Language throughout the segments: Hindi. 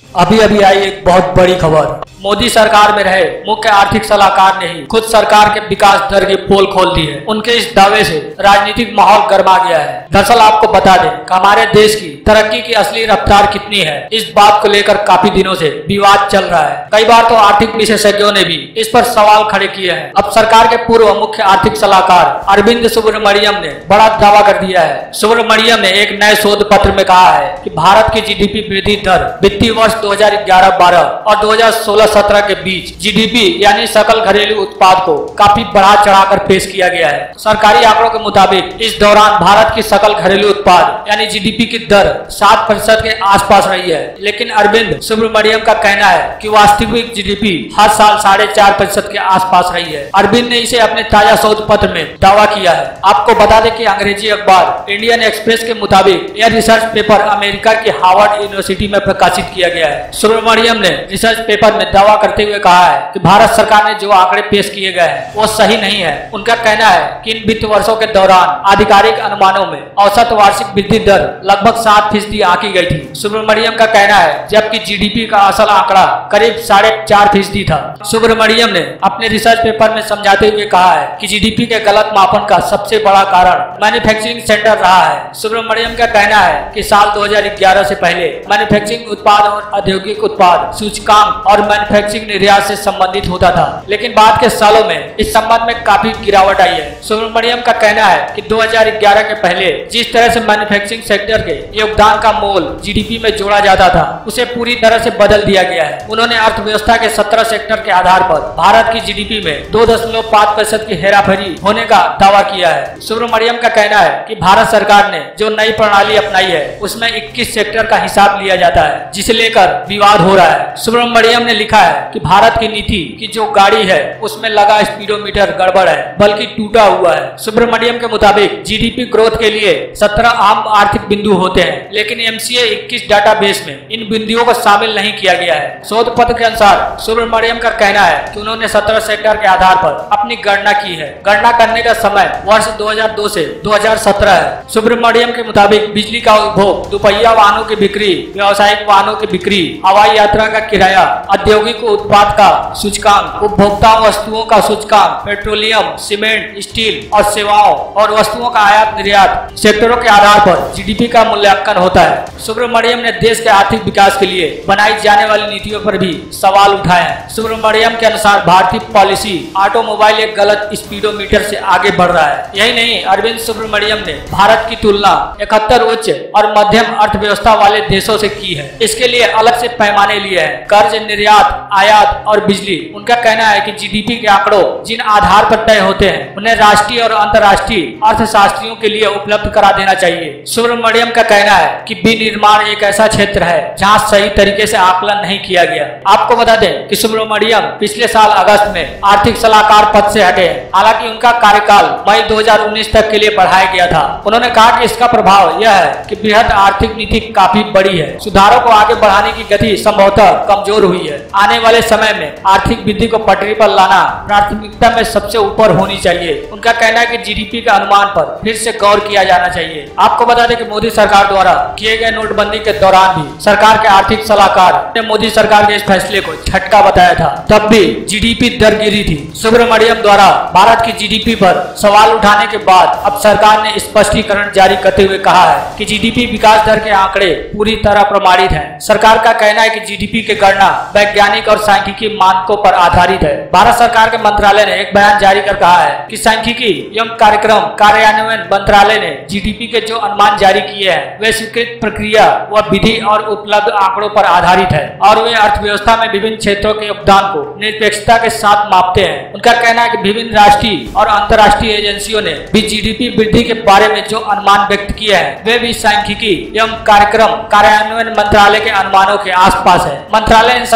अभी अभी आई एक बहुत बड़ी खबर। मोदी सरकार में रहे मुख्य आर्थिक सलाहकार ने ही खुद सरकार के विकास दर की पोल खोल दी है। उनके इस दावे से राजनीतिक माहौल गर्मा गया है। दरअसल आपको बता दें कि हमारे देश की तरक्की की असली रफ्तार कितनी है, इस बात को लेकर काफी दिनों से विवाद चल रहा है। कई बार तो आर्थिक विशेषज्ञों ने भी इस पर सवाल खड़े किए हैं। अब सरकार के पूर्व मुख्य आर्थिक सलाहकार अरविंद सुब्रमण्यम ने बड़ा दावा कर दिया है। सुब्रमण्यम ने एक नए शोध पत्र में कहा है कि भारत की जीडीपी वृद्धि दर वित्तीय वर्ष 2011-12 और 2016-17 के बीच जीडीपी यानी सकल घरेलू उत्पाद को काफी बढ़ा चढ़ाकर पेश किया गया है। सरकारी आंकड़ों के मुताबिक इस दौरान भारत की सकल घरेलू उत्पाद यानी जीडीपी की दर 7% के आसपास रही है। लेकिन अरविंद सुब्रमण्यम का कहना है कि वास्तविक जीडीपी हर साल 4.5% के आसपास रही है। अरविंद ने इसे अपने ताजा शोध पत्र में दावा किया है। आपको बता दें कि अंग्रेजी अखबार इंडियन एक्सप्रेस के मुताबिक यह रिसर्च पेपर अमेरिका की हार्वर्ड यूनिवर्सिटी में प्रकाशित किया गया है। सुब्रमण्यम ने रिसर्च पेपर में दावा करते हुए कहा है कि भारत सरकार ने जो आंकड़े पेश किए गए हैं वो सही नहीं है। उनका कहना है कि इन वित्त वर्षों के दौरान आधिकारिक अनुमानों में औसत वार्षिक वृद्धि दर लगभग 7% आंकी गई थी। सुब्रमण्यम का कहना है जबकि जीडीपी का असल आंकड़ा करीब 4.5% था। सुब्रमण्यम ने अपने रिसर्च पेपर में समझाते हुए कहा है कि जीडीपी के गलत मापन का सबसे बड़ा कारण मैन्युफैक्चरिंग सेक्टर रहा है। सुब्रमण्यम का कहना है कि साल 2011 से पहले मैन्युफैक्चरिंग उत्पाद और औद्योगिक उत्पाद सूचकांक और मैन्युफैक्चरिंग निर्यात से संबंधित होता था, लेकिन बाद के सालों में इस संबंध में काफी गिरावट आई है। सुब्रमण्यम का कहना है कि 2011 के पहले जिस तरह से मैन्युफैक्चरिंग सेक्टर के योगदान का मोल जीडीपी में जोड़ा जाता था उसे पूरी तरह से बदल दिया गया है। उन्होंने अर्थव्यवस्था के 17 सेक्टर के आधार पर भारत की जीडीपी में 2.5% की हेराफेरी होने का दावा किया है। सुब्रमण्यम का कहना है कि भारत सरकार ने जो नई प्रणाली अपनाई है उसमें 21 सेक्टर का हिसाब लिया जाता है, जिसे लेकर विवाद हो रहा है। सुब्रमण्यम ने लिखा है कि भारत की नीति की जो गाड़ी है उसमें लगा स्पीडोमीटर गड़बड़ है, बल्कि टूटा हुआ है। सुब्रमण्यम के मुताबिक जीडीपी ग्रोथ के लिए 17 आम आर्थिक बिंदु होते हैं, लेकिन एमसीए 21 डाटाबेस में इन बिंदुओं को शामिल नहीं किया गया है। शोध पत्र के अनुसार सुब्रमण्यम का कहना है कि उन्होंने 17 सेक्टर के आधार पर अपनी गणना की है। गणना करने का समय वर्ष 2002 से 2017 है। सुब्रमण्यम के मुताबिक बिजली का उपभोग, दुपहिया वाहनों की बिक्री, व्यावसायिक वाहनों की बिक्री, हवाई यात्रा का किराया, औद्योगिक उत्पाद का सूचकांक, उपभोक्ता वस्तुओं का सूचकांक, पेट्रोलियम, सीमेंट, स्टील और सेवाओं और वस्तुओं का आयात निर्यात सेक्टरों के आधार पर जीडीपी का मूल्यांकन होता है। सुब्रमण्यम ने देश के आर्थिक विकास के लिए बनाई जाने वाली नीतियों पर भी सवाल उठाए हैं। सुब्रमण्यम के अनुसार भारतीय पॉलिसी ऑटोमोबाइल एक गलत स्पीडोमीटर से आगे बढ़ रहा है। यही नहीं, अरविंद सुब्रमण्यम ने भारत की तुलना 71 उच्च और मध्यम अर्थव्यवस्था वाले देशों से की है। इसके लिए अलग से पैमाने लिए हैं, कर्ज, निर्यात, आयात और बिजली। उनका कहना है कि जीडीपी के आंकड़ों जिन आधार पर तय होते हैं उन्हें राष्ट्रीय और अंतर्राष्ट्रीय अर्थशास्त्रियों के लिए उपलब्ध करा देना चाहिए। सुब्रमण्यम का कहना है कि विनिर्माण एक ऐसा क्षेत्र है जहां सही तरीके से आकलन नहीं किया गया। आपको बता दें कि सुब्रमण्यम पिछले साल अगस्त में आर्थिक सलाहकार पद से हटे हैं। हालांकि उनका कार्यकाल मई 2019 तक के लिए बढ़ाया गया था। उन्होंने कहा कि इसका प्रभाव यह है कि बृहद आर्थिक नीति काफी बड़ी है, सुधारों को आगे बढ़ाने की गति संभवतः कमजोर हुई है। आने वाले समय में आर्थिक वृद्धि को पटरी पर लाना प्राथमिकता में सबसे ऊपर होनी चाहिए। उनका कहना है कि जीडीपी के अनुमान पर फिर से गौर किया जाना चाहिए। आपको बता दें कि मोदी सरकार द्वारा किए गए नोटबंदी के दौरान भी सरकार के आर्थिक सलाहकार ने मोदी सरकार के इस फैसले को झटका बताया था, तब भी जीडीपी दर गिरी थी। सुब्रमण्यम द्वारा भारत की जीडीपी पर सवाल उठाने के बाद अब सरकार ने स्पष्टीकरण जारी करते हुए कहा है कि जीडीपी विकास दर के आंकड़े पूरी तरह प्रमाणित हैं। सरकार का कहना है कि जीडीपी की गणना वैज्ञानिक और सांख्यिकी मानकों पर आधारित है। भारत सरकार के मंत्रालय ने एक बयान जारी कर कहा है कि सांख्यिकी एवं कार्यक्रम कार्यान्वयन मंत्रालय ने जीडीपी के जो अनुमान जारी किए हैं वे स्वीकृत प्रक्रिया व विधि और उपलब्ध आंकड़ों पर आधारित है और वे अर्थव्यवस्था में विभिन्न क्षेत्रों के योगदान को निरपेक्षता के साथ मापते हैं। उनका कहना है कि विभिन्न राष्ट्रीय और अंतर्राष्ट्रीय एजेंसियों ने भी जीडीपी वृद्धि के बारे में जो अनुमान व्यक्त किए हैं वे भी सांख्यिकी एवं कार्यक्रम कार्यान्वयन मंत्रालय के अनुमानों के आसपास है। मंत्रालय ने समझाते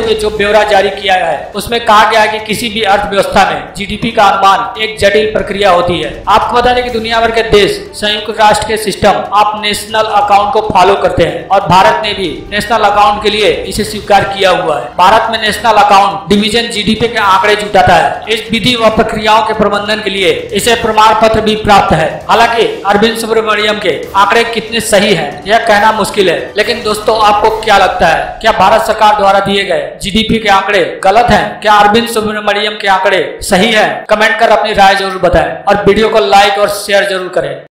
हुए जो ब्यौरा जारी किया गया है उसमें कहा गया है कि किसी भी अर्थव्यवस्था में जीडीपी का अनुमान एक जटिल प्रक्रिया होती है। आपको बता दें कि दुनिया भर के देश संयुक्त राष्ट्र के सिस्टम ऑफ नेशनल अकाउंट को फॉलो करते हैं और भारत ने भी नेशनल अकाउंट के लिए इसे स्वीकार किया हुआ है। भारत में नेशनल अकाउंट डिवीजन जीडीपी के आंकड़े जुटाता है। इस विधि व प्रक्रियाओं के प्रबंधन के लिए इसे प्रमाण पत्र भी प्राप्त है। हालांकि अरविंद सुब्रमण्यम के आंकड़े कितने सही हैं यह कहना मुश्किल है, लेकिन दोस्तों आपको क्या लगता है, क्या भारत सरकार द्वारा दिए गए जीडीपी के आंकड़े गलत हैं? क्या अरविंद सुब्रमण्यम के आंकड़े सही हैं? कमेंट कर अपनी राय जरूर बताएं और वीडियो को लाइक और शेयर जरूर करें।